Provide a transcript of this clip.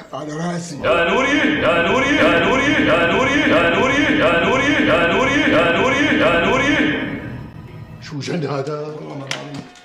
على راسي. يا نوري يا نوري يا نوري يا نوري يا نوري يا نوري يا نوري يا نوري يا نوري. شو جن هذا؟ والله ما بعرف.